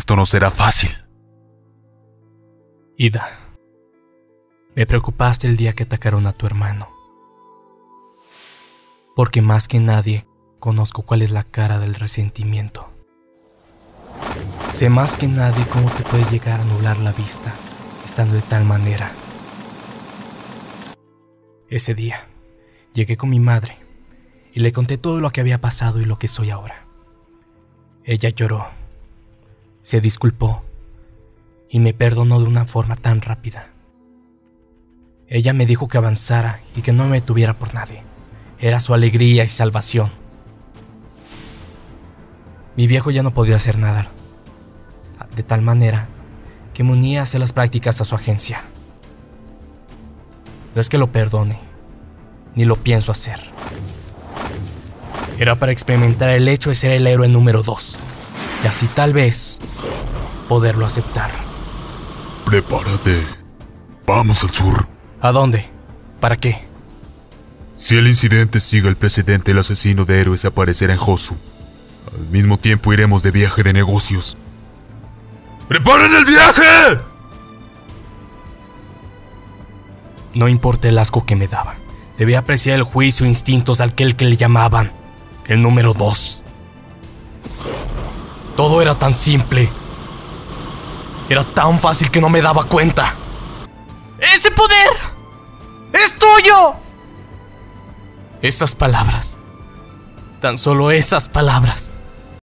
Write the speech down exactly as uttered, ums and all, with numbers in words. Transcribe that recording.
Esto no será fácil. Ida, me preocupaste el día que atacaron a tu hermano. Porque más que nadie conozco cuál es la cara del resentimiento. Sé más que nadie cómo te puede llegar a nublar la vista estando de tal manera. Ese día llegué con mi madre y le conté todo lo que había pasado y lo que soy ahora. Ella lloró, se disculpó y me perdonó de una forma tan rápida. Ella me dijo que avanzara y que no me tuviera por nadie. Era su alegría y salvación. Mi viejo ya no podía hacer nada, de tal manera que me uní a hacer las prácticas a su agencia. No es que lo perdone, ni lo pienso hacer. Era para experimentar el hecho de ser el héroe número dos, y así tal vez poderlo aceptar. Prepárate. Vamos al sur. ¿A dónde? ¿Para qué? Si el incidente sigue, el presidente, el asesino de héroes, aparecerá en Josu. Al mismo tiempo iremos de viaje de negocios. ¡Preparen el viaje! No importa el asco que me daba. Debía apreciar el juicio e instintos de aquel que le llamaban el número dos. Todo era tan simple. Era tan fácil que no me daba cuenta. ¡Ese poder es tuyo! Esas palabras. Tan solo esas palabras.